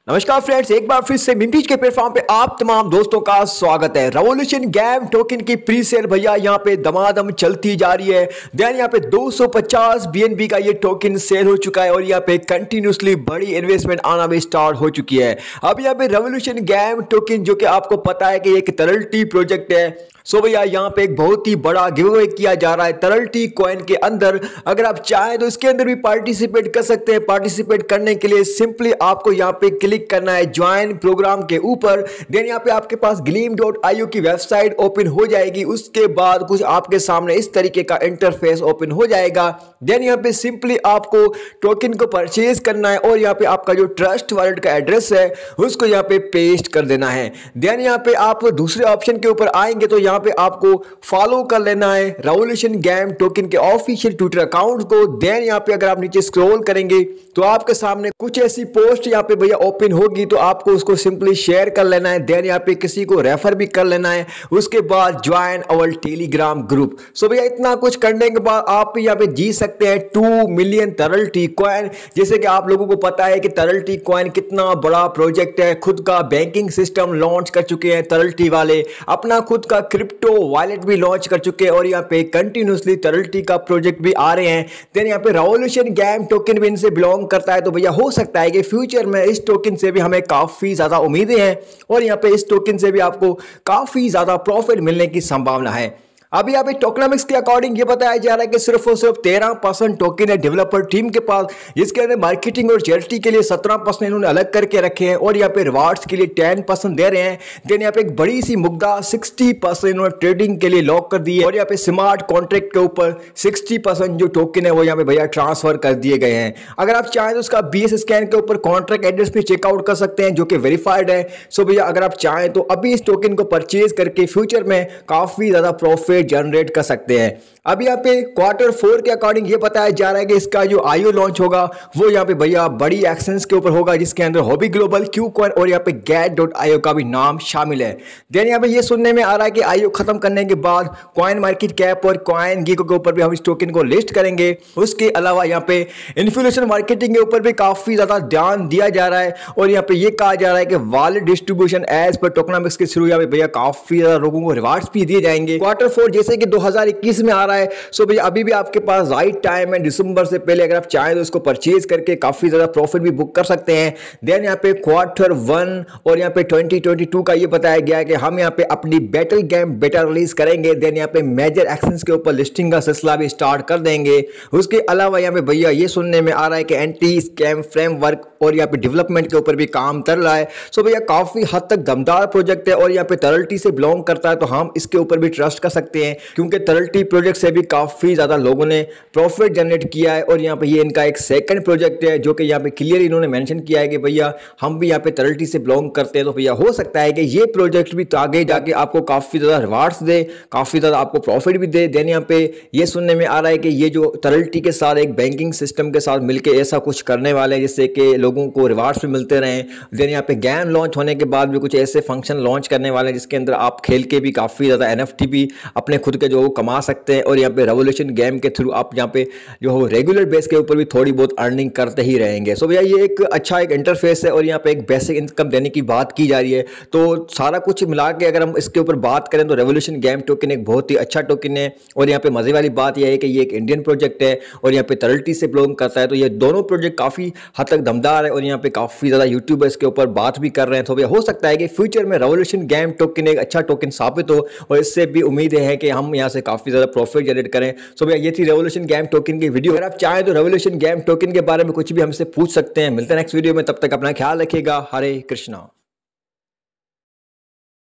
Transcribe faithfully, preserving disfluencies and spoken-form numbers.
नमस्कार फ्रेंड्स, एक बार फिर से मिंटीज के प्लेटफॉर्म पे आप तमाम दोस्तों का स्वागत है। रेवोल्यूशन गेम टोकन की प्री सेल भैया यहाँ पे दमादम चलती जा रही है। देन यहाँ पे दो सौ पचास बीएनबी का ये टोकन सेल हो चुका है और यहाँ पे कंटिन्यूसली बड़ी इन्वेस्टमेंट आना भी स्टार्ट हो चुकी है। अब यहाँ पे रेवोल्यूशन गेम टोकन जो कि आपको पता है कि एक तरलटी प्रोजेक्ट है, सो भैया यहाँ पे एक बहुत ही बड़ा गिव अवे किया जा रहा है तरलटी कॉइन के अंदर। अगर आप चाहें तो इसके अंदर भी पार्टिसिपेट कर सकते हैं। पार्टिसिपेट करने के लिए सिंपली आपको यहाँ पे क्लिक करना है ज्वाइन प्रोग्राम के ऊपर। देन यहाँ पे आपके पास ग्लीम डॉट आई ओ की वेबसाइट ओपन हो जाएगी। उसके बाद कुछ आपके सामने इस तरीके का इंटरफेस ओपन हो जाएगा। देन यहाँ पे सिंपली आपको टोकन को परचेज करना है और यहाँ पे आपका जो ट्रस्ट वॉलेट का एड्रेस है उसको यहाँ पे पेस्ट कर देना है। देन यहाँ पे आप दूसरे ऑप्शन के ऊपर आएंगे तो यहाँ पे आपको फॉलो कर लेना है रेवोल्यूशन गेम टोकन के ऑफिशियल ट्विटर अकाउंट को। देन यहाँ पे अगर आप नीचे स्क्रॉल करेंगे तो आपके सामने कुछ ऐसी पोस्ट यहाँ पे भैया ओपन होगी, तो आपको उसको सिंपली शेयर कर लेना है। देन यहाँ पे किसी को रेफर भी कर लेना है। उसके बाद join our Telegram group. So भैया इतना कुछ करने के बाद आप यहाँ पे जीत सकते हैं टू मिलियन तरलटी कॉइन। जैसे कि आप लोगों को पता है कि तरलटी कॉइन कितना बड़ा प्रोजेक्ट है। खुद का बैंकिंग सिस्टम लॉन्च कर चुके हैं तरलटी वाले, अपना खुद का क्रिप्टो वॉलेट भी लॉन्च कर चुके हैं और यहाँ पे कंटिन्यूसली तरलटी का प्रोजेक्ट भी आ रहे हैं। देन यहाँ पे रेवोल्यूशन गेम टोकन भी इनसे बिलोंग करता है, तो भैया हो सकता है कि फ्यूचर में इस टोकन से भी हमें काफी ज्यादा उम्मीदें हैं और यहाँ पे इस टोकन से भी आपको काफी ज्यादा प्रॉफिट मिलने की संभावना है। अभी यहाँ पे टोकनॉमिक्स के अकॉर्डिंग ये बताया जा रहा है कि सिर्फ और सिर्फ तेरह परसेंट टोकन है डेवलपर टीम के पास, जिसके अंदर मार्केटिंग और चैरिटी के लिए सत्रह परसेंट इन्होंने अलग करके रखे हैं और यहाँ पे रिवार्ड्स के लिए टेन परसेंट दे रहे हैं। देन यहाँ पे एक बड़ी सी मुद्दा सिक्सटी परसेंट इन्होंने ट्रेडिंग के लिए लॉक कर दी है और यहाँ पे स्मार्ट कॉन्ट्रैक्ट के ऊपर सिक्सटी परसेंट जो टोकन है वो यहाँ पे भैया ट्रांसफर कर दिए गए हैं। अगर आप चाहें तो उसका बी एस स्कैन के ऊपर कॉन्ट्रैक्ट एड्रेस भी चेकआउट कर सकते हैं जो कि वेरीफाइड है। सो भैया अगर आप चाहें तो अभी इस टोकन को परचेज करके फ्यूचर में काफी ज्यादा प्रॉफिट जनरेट कर सकते हैं। अब यहाँ पे क्वार्टर फोर के अकॉर्डिंग ये बताया जा रहा है कि इसका जो आईओ लॉन्च होगा वो यहाँ पे भैया बड़ी एक्सचेंज के ऊपर होगा, जिसके अंदर हॉबी ग्लोबल, क्यू कॉइन और यहाँ पे गेट डॉट आई ओ का भी नाम शामिल है। देन यहाँ पे ये सुनने में आ रहा है कि आईओ खत्म करने के बाद कॉइन मार्केट कैप और कॉइन गीको के ऊपर भी हम इस टोकन को लिस्ट करेंगे। उसके अलावा यहाँ पे इन्फ्लुएंसर मार्केटिंग के ऊपर भी काफी ज्यादा ध्यान दिया जा रहा है और यहाँ पे ये कहा जा रहा है कि wallet distribution as per tokenomics के थ्रू यहाँ पे भैया काफी ज्यादा लोगों को रिवार्ड्स भी दिए जाएंगे। क्वार्टर फोर जैसे कि दो हजार इक्कीस में आ रहा है, सो भैया अभी भी आपके पास राइट टाइम है। दिसंबर से पहले अगर आप चाहें तो इसको परचेज करके काफी ज्यादा प्रॉफिट भी बुक कर सकते हैं। देन यहाँ पे क्वार्टर वन और यहाँ पे ट्वेंटी ट्वेंटी टू का ये बताया गया है कि हम यहाँ पे अपनी बैटल गेम बेटा रिलीज करेंगे। देन यहाँ पे मेजर एक्शंस के ऊपर लिस्टिंग का सिलसिला भी स्टार्ट कर देंगे। उसके अलावा यहाँ पे भैया ये सुनने में आ रहा है कि एंटी स्कैम फ्रेमवर्क और यहाँ पे डेवलपमेंट के ऊपर भी काम कर रहा है। सो भैया काफी हद तक दमदार प्रोजेक्ट है और यहाँ पे तरलटी से बिलोंग करता है, तो हम इसके ऊपर भी ट्रस्ट कर सकते हैं क्योंकि तरलटी प्रोजेक्ट से भी काफी ज्यादा लोगों ने प्रॉफिट जनरेट किया है। और यहाँ पे ये इनका एक सेकंड प्रोजेक्ट है जो कि यहाँ पे क्लियर इन्होंने मेंशन किया है कि भैया हम भी यहाँ पे तरलटी से बिलोंग करते हैं। तो भैया हो सकता है कि ये प्रोजेक्ट भी तो आगे जाके आपको काफी ज्यादा रिवार्ड्स दे, काफी ज्यादा आपको प्रॉफिट भी दे। देन यहाँ पे ये सुनने में आ रहा है कि ये जो तरलटी के साथ एक बैंकिंग सिस्टम के साथ मिलकर ऐसा कुछ करने वाले हैं जिससे कि लोगों को रिवार्ड्स भी मिलते रहें। देन यहाँ पे गेम लॉन्च होने के बाद भी कुछ ऐसे फंक्शन लॉन्च करने वाले हैं जिसके अंदर आप खेल के भी काफी ज्यादा एन एफ टी भी अपने खुद के जो कमा सकते हैं और यहाँ पे रेवोल्यूशन गेम के थ्रू आप यहाँ पे जो हो रेगुलर बेस के ऊपर भी थोड़ी बहुत अर्निंग करते ही रहेंगे। सो भैया ये एक अच्छा एक इंटरफेस है और यहाँ पे एक बेसिक इनकम देने की बात की जा रही है। तो सारा कुछ मिला के अगर हम इसके ऊपर बात करें तो रेवोल्यूशन गेम टोकन एक बहुत ही अच्छा टोकन है और यहाँ पे मजे वाली बात यह है कि ये एक इंडियन प्रोजेक्ट है और यहाँ पे तरलटी से बिलोंग करता है। तो ये दोनों प्रोजेक्ट काफी हद तक दमदार है और यहाँ पे काफी ज्यादा यूट्यूबर इसके ऊपर बात भी कर रहे हैं। तो भैया हो सकता है कि फ्यूचर में रेवोल्यूशन गेम टोकन एक अच्छा टोकन साबित हो और इससे भी उम्मीद है कि हम यहाँ से काफी ज्यादा प्रॉफिट जनरेट करें। सो भैया ये थी रेवोल्यूशन गेम टोकन की वीडियो। अगर आप चाहें तो रेवोल्यूशन गेम टोकन के बारे में कुछ भी हमसे पूछ सकते हैं। मिलते हैं नेक्स्ट वीडियो में, तब तक अपना ख्याल रखिएगा। हरे कृष्णा।